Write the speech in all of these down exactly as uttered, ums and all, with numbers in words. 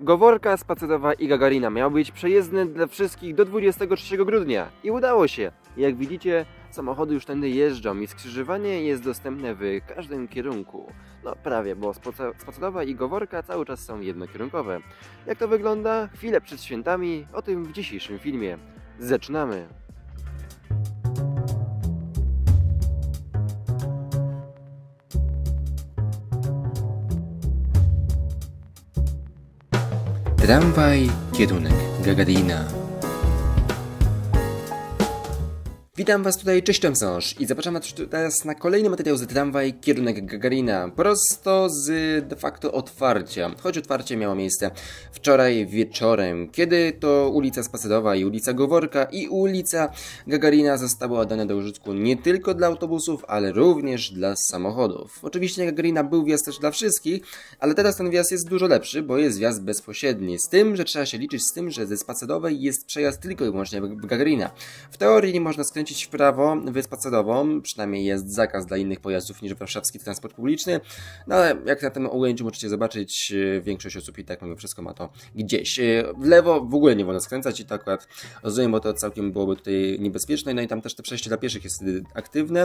Goworka, Spacerowa i Gagarina miał być przejezdny dla wszystkich do dwudziestego trzeciego grudnia i udało się. Jak widzicie, samochody już tędy jeżdżą i skrzyżowanie jest dostępne w każdym kierunku. No prawie, bo Spacerowa i Goworka cały czas są jednokierunkowe. Jak to wygląda? Chwilę przed świętami, o tym w dzisiejszym filmie. Zaczynamy! Tramwaj, kierunek Gagarina. Witam Was tutaj, cześć, tam Sąż i zapraszam Was teraz na kolejny materiał z Tramwaj, kierunek Gagarina, prosto z de facto otwarcia, choć otwarcie miało miejsce wczoraj wieczorem, kiedy to ulica Spacerowa i ulica Goworka i ulica Gagarina zostały oddane do użytku nie tylko dla autobusów, ale również dla samochodów. Oczywiście Gagarina był wjazd też dla wszystkich, ale teraz ten wjazd jest dużo lepszy, bo jest wjazd bezpośredni, z tym, że trzeba się liczyć z tym, że ze Spacerowej jest przejazd tylko i wyłącznie w Gagarina. W teorii nie można skręcić w prawo w Spacerową, przynajmniej jest zakaz dla innych pojazdów niż warszawski transport publiczny, no ale jak na tym ujęciu możecie zobaczyć, większość osób i tak mimo wszystko ma to gdzieś. W lewo w ogóle nie wolno skręcać i to akurat rozumiem, bo to całkiem byłoby tutaj niebezpieczne, no i tam też te przejście dla pieszych jest aktywne.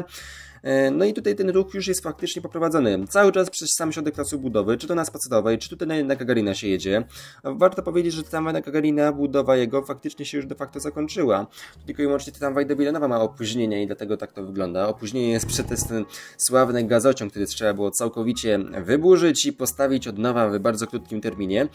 No i tutaj ten ruch już jest faktycznie poprowadzony. Cały czas przez sam środek placu budowy, czy to na Spacerowej, czy tutaj na, na Gagarina się jedzie. Warto powiedzieć, że tramwaj na Gagarina, budowa jego faktycznie się już de facto zakończyła. Tylko i wyłącznie tramwaj do Wilanowa ma opóźnienie i dlatego tak to wygląda. Opóźnienie jest przez ten sławny gazociąg, który trzeba było całkowicie wyburzyć i postawić od nowa w bardzo krótkim terminie.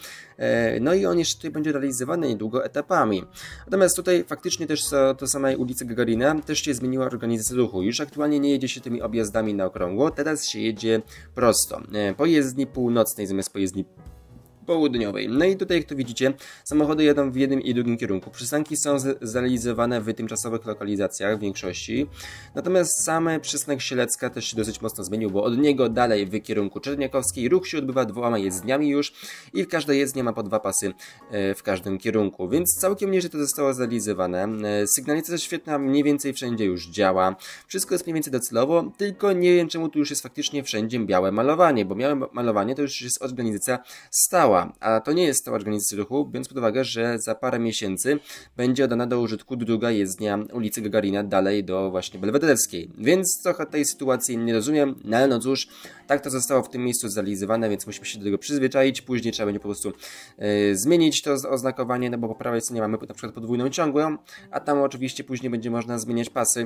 No i on jeszcze tutaj będzie realizowany niedługo etapami. Natomiast tutaj faktycznie też to samej ulicy Gagarina też się zmieniła organizacja ruchu. Już aktualnie nie jedzie się tymi objazdami na okrągło, teraz się jedzie prosto. Po jezdni północnej zamiast po jezdni południowej. No i tutaj jak to widzicie, samochody jadą w jednym i drugim kierunku. Przystanki są zrealizowane w tymczasowych lokalizacjach w większości. Natomiast sam przystanek Sielecka też się dosyć mocno zmienił, bo od niego dalej w kierunku Czerniakowskiej ruch się odbywa dwoma jezdniami już i w każdej jezdni ma po dwa pasy w każdym kierunku. Więc całkiem nieźle to zostało zrealizowane. Sygnalizacja świetna mniej więcej wszędzie już działa. Wszystko jest mniej więcej docelowo, tylko nie wiem czemu tu już jest faktycznie wszędzie białe malowanie, bo białe malowanie to już jest organizacja stała. A to nie jest stała organizacja ruchu, biorąc pod uwagę, że za parę miesięcy będzie oddana do użytku druga jezdnia ulicy Gagarina dalej do właśnie Belwederskiej. Więc trochę tej sytuacji nie rozumiem, no ale no cóż, tak to zostało w tym miejscu zrealizowane, więc musimy się do tego przyzwyczaić. Później trzeba będzie po prostu yy, zmienić to oznakowanie, no bo po prawej stronie mamy na przykład podwójną ciągłą, a tam oczywiście później będzie można zmieniać pasy.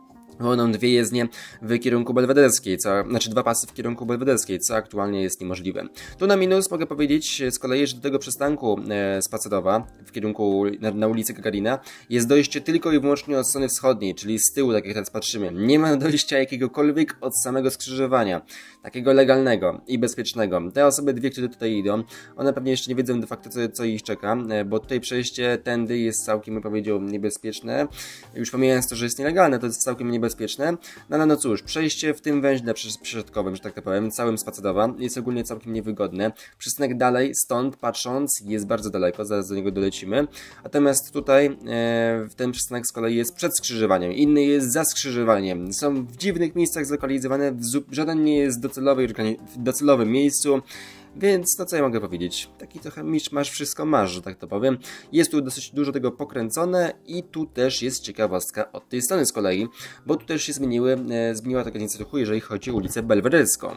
Będą dwie jezdnie w kierunku Belwederskiej, co, znaczy dwa pasy w kierunku Belwederskiej, co aktualnie jest niemożliwe. Tu na minus mogę powiedzieć z kolei, że do tego przystanku e, Spacerowa w kierunku na, na ulicy Gagarina jest dojście tylko i wyłącznie od strony wschodniej, czyli z tyłu, tak jak teraz patrzymy. Nie ma dojścia jakiegokolwiek od samego skrzyżowania, takiego legalnego i bezpiecznego. Te osoby dwie, które tutaj idą, one pewnie jeszcze nie wiedzą de facto co, co ich czeka, e, bo tutaj przejście tędy jest całkiem, bym powiedział, niebezpieczne. Już pomijając to, że jest nielegalne, to jest całkiem niebezpieczne. Bezpieczne. No, no, no cóż, przejście w tym węźle przesiadkowym, że tak to powiem, całym Spacerowa jest ogólnie całkiem niewygodne. Przystanek dalej, stąd patrząc, jest bardzo daleko, zaraz do niego dolecimy. Natomiast tutaj e, ten przystanek z kolei jest przed skrzyżowaniem, inny jest za skrzyżowaniem. Są w dziwnych miejscach zlokalizowane, żaden nie jest docelowy, w docelowym miejscu. Więc no co ja mogę powiedzieć, taki trochę misz masz, wszystko masz, że tak to powiem. Jest tu dosyć dużo tego pokręcone i tu też jest ciekawostka od tej strony z kolei, bo tu też się zmieniły, e, zmieniła ta organizacja ruchu, jeżeli chodzi o ulicę Belwederską.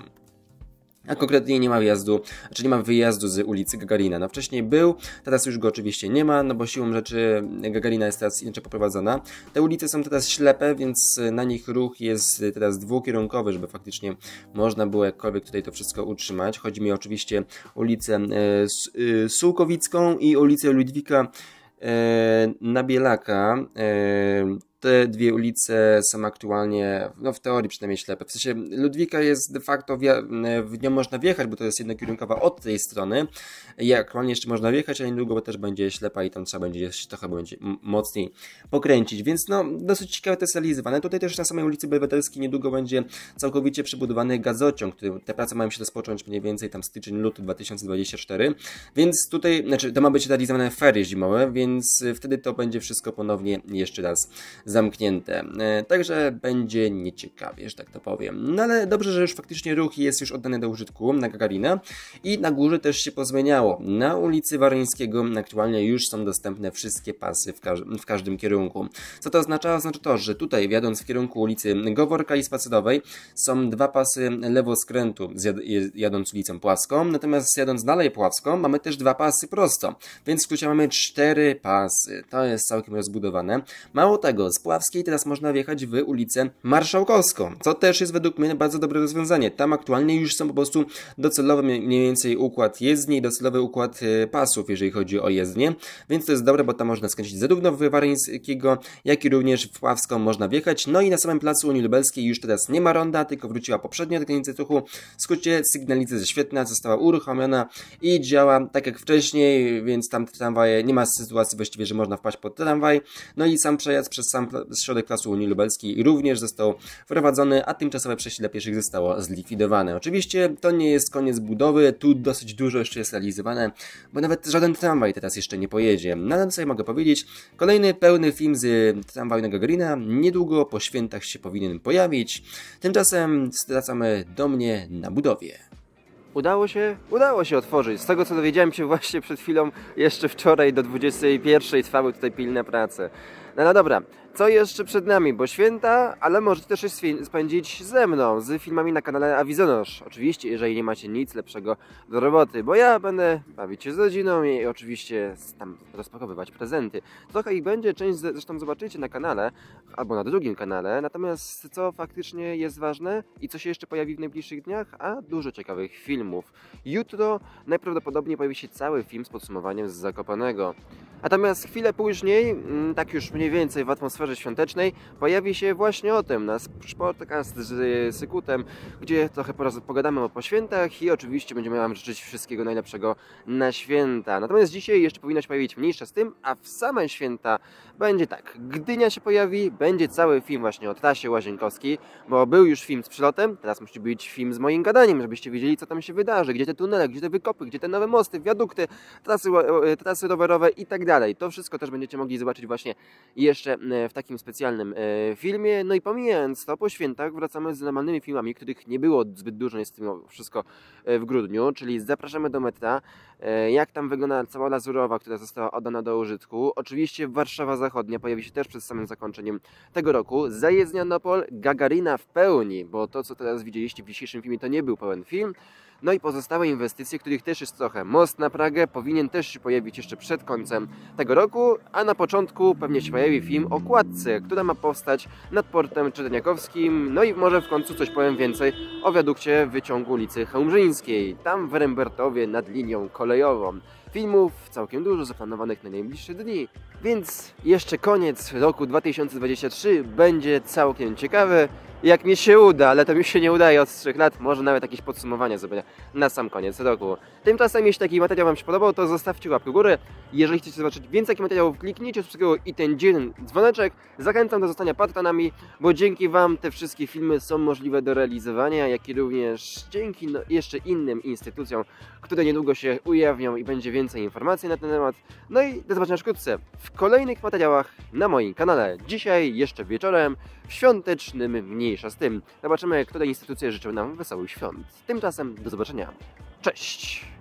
A konkretnie nie ma wjazdu, znaczy nie ma wyjazdu z ulicy Gagarina. No wcześniej był, teraz już go oczywiście nie ma, no bo siłą rzeczy Gagarina jest teraz inaczej poprowadzona. Te ulice są teraz ślepe, więc na nich ruch jest teraz dwukierunkowy, żeby faktycznie można było jakkolwiek tutaj to wszystko utrzymać. Chodzi mi oczywiście o ulicę e, Sułkowicką i ulicę Ludwika e, Nabielaka. E, Te dwie ulice są aktualnie, no w teorii przynajmniej ślepe. W sensie Ludwika jest de facto, w nią można wjechać, bo to jest jednokierunkowa od tej strony. I aktualnie jeszcze można wjechać, ale niedługo bo też będzie ślepa i tam trzeba będzie się trochę będzie mocniej pokręcić. Więc no dosyć ciekawe to jest realizowane. Tutaj też na samej ulicy Belwederskiej niedługo będzie całkowicie przebudowany gazociąg, który, te prace mają się rozpocząć mniej więcej tam styczeń, luty dwa tysiące dwudziesty czwarty. Więc tutaj, znaczy to ma być realizowane ferie zimowe, więc wtedy to będzie wszystko ponownie jeszcze raz zamknięte. E, także będzie nieciekawie, że tak to powiem. No ale dobrze, że już faktycznie ruch jest już oddany do użytku na Gagarina i na górze też się pozmieniało. Na ulicy Waryńskiego aktualnie już są dostępne wszystkie pasy w, każ w każdym kierunku. Co to oznacza? Oznacza to, że tutaj jadąc w kierunku ulicy Goworka i Spacerowej są dwa pasy lewoskrętu jadąc ulicą Puławską, natomiast jadąc dalej Puławską mamy też dwa pasy prosto, więc w skrócie mamy cztery pasy. To jest całkiem rozbudowane. Mało tego, z Puławskiej teraz można wjechać w ulicę Marszałkowską, co też jest według mnie bardzo dobre rozwiązanie. Tam aktualnie już są po prostu docelowy mniej więcej układ jezdni i docelowy układ pasów, jeżeli chodzi o jezdnię, więc to jest dobre, bo tam można skręcić zarówno w Waryńskiego, jak i również w Puławską można wjechać. No i na samym placu Unii Lubelskiej już teraz nie ma ronda, tylko wróciła poprzednia granica ruchu. W skrócie sygnalizacja świetna, została uruchomiona i działa tak jak wcześniej, więc tam tramwaje, nie ma sytuacji właściwie, że można wpaść pod tramwaj. No i sam przejazd przez sam środek placu Unii Lubelskiej również został wprowadzony, a tymczasowe przejście dla pieszych zostało zlikwidowane. Oczywiście to nie jest koniec budowy, tu dosyć dużo jeszcze jest realizowane, bo nawet żaden tramwaj teraz jeszcze nie pojedzie. No ale co ja mogę powiedzieć? Kolejny pełny film z tramwaju na Gagarina niedługo po świętach się powinien pojawić. Tymczasem wracamy do mnie na budowie. Udało się? Udało się otworzyć. Z tego co dowiedziałem się właśnie przed chwilą, jeszcze wczoraj do dwudziestej pierwszej trwały tutaj pilne prace. No, no dobra, co jeszcze przed nami? Bo święta, ale możecie też je spędzić ze mną, z filmami na kanale Awizonosz. Oczywiście, jeżeli nie macie nic lepszego do roboty, bo ja będę bawić się z rodziną i oczywiście tam rozpakowywać prezenty. Trochę ich będzie, część zresztą zobaczycie na kanale, albo na drugim kanale. Natomiast co faktycznie jest ważne i co się jeszcze pojawi w najbliższych dniach? A dużo ciekawych filmów. Jutro najprawdopodobniej pojawi się cały film z podsumowaniem z Zakopanego. Natomiast chwilę później, tak już mniej więcej w atmosferze świątecznej, pojawi się właśnie o tym nasz podcast z Sykutem, gdzie trochę pogadamy o po świętach i oczywiście będziemy Wam życzyć wszystkiego najlepszego na święta. Natomiast dzisiaj jeszcze powinno się pojawić mniejsza z tym, a w same święta będzie tak. Gdynia się pojawi, będzie cały film właśnie o trasie Łazienkowskiej, bo był już film z przelotem, teraz musi być film z moim gadaniem, żebyście wiedzieli, co tam się wydarzy, gdzie te tunele, gdzie te wykopy, gdzie te nowe mosty, wiadukty, trasy, trasy rowerowe i tak dalej. To wszystko też będziecie mogli zobaczyć właśnie jeszcze w takim specjalnym filmie. No i pomijając to, po świętach wracamy z normalnymi filmami, których nie było zbyt dużo, jest to wszystko w grudniu, czyli zapraszamy do metra, jak tam wygląda cała Lazurowa, która została oddana do użytku. Oczywiście Warszawa Zachodnia pojawi się też przed samym zakończeniem tego roku. Zajezdnia Nopol, Gagarina w pełni, bo to co teraz widzieliście w dzisiejszym filmie to nie był pełen film. No i pozostałe inwestycje, których też jest trochę. Most na Pragę powinien też się pojawić jeszcze przed końcem tego roku, a na początku pewnie się pojawi film o kładce, która ma powstać nad portem Czytelniakowskim. No i może w końcu coś powiem więcej o wiadukcie wyciągu ulicy Chełmżyńskiej, tam w Rembertowie nad linią kolejową. Filmów całkiem dużo zaplanowanych na najbliższe dni, więc jeszcze koniec roku dwa tysiące dwudziestego trzeciego będzie całkiem ciekawy. Jak mi się uda, ale to mi się nie udaje od trzech lat, może nawet jakieś podsumowanie zrobię na sam koniec roku. Tymczasem, jeśli taki materiał Wam się podobał, to zostawcie łapkę w górę. Jeżeli chcecie zobaczyć więcej takich materiałów, kliknijcie subskrybuj i ten dzielny dzwoneczek. Zachęcam do zostania patronami, bo dzięki Wam te wszystkie filmy są możliwe do realizowania, jak i również dzięki no, jeszcze innym instytucjom, które niedługo się ujawnią i będzie więcej informacji na ten temat. No i do zobaczenia wkrótce w kolejnych materiałach na moim kanale. Dzisiaj jeszcze wieczorem, w świątecznym mniejsza z tym. Zobaczymy, które instytucje życzą nam wesołych świąt. Tymczasem do zobaczenia. Cześć!